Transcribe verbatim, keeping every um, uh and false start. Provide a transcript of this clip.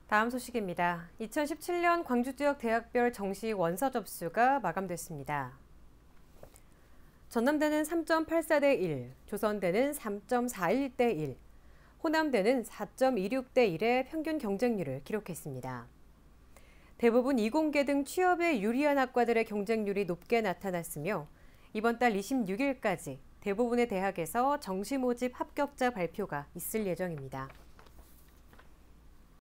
다음 소식입니다. 이천십칠 년 광주 지역 대학별 정시 원서 접수가 마감됐습니다. 전남대는 삼 점 팔사 대 일, 조선대는 삼 점 사일 대 일, 호남대는 사 점 이육 대 일의 평균 경쟁률을 기록했습니다. 대부분 이공계 등 취업에 유리한 학과들의 경쟁률이 높게 나타났으며 이번 달 이십육 일까지 대부분의 대학에서 정시 모집 합격자 발표가 있을 예정입니다.